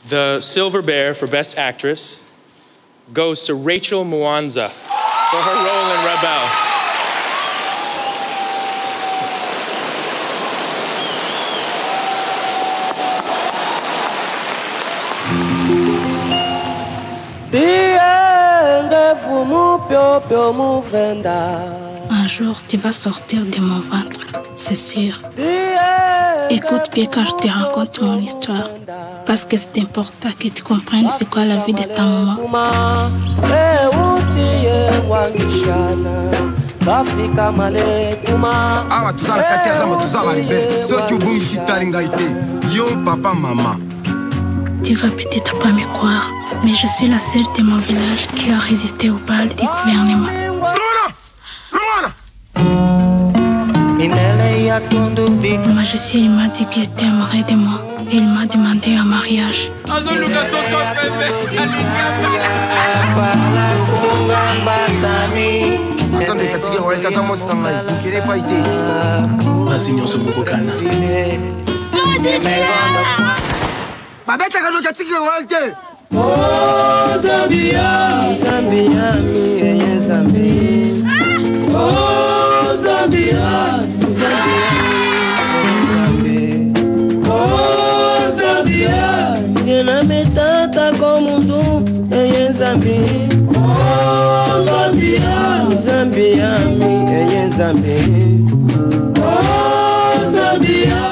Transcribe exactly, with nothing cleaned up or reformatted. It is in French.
The Silver Bear for Best Actress goes to Rachel Mwanza for her role in Rebelle. Un jour, tu vas sortir de mon ventre, c'est sûr. Écoute bien quand je te raconte mon histoire, parce que c'est important que tu comprennes c'est quoi la vie de ta maman. Ah, tu as papa, maman. Tu vas peut-être pas me croire, mais je suis la seule de mon village qui a résisté au bal du gouvernement. Le magicien il m'a dit qu'il était amoureux de moi et il m'a demandé un mariage. Oh Zambia, Zambia, mi Zambia. Oh Zambia, Zambia, Zambia. Oh Zambia, nina metata como tu em Zambia. Oh Zambia, Zambia, mi em Zambia. Oh Zambia.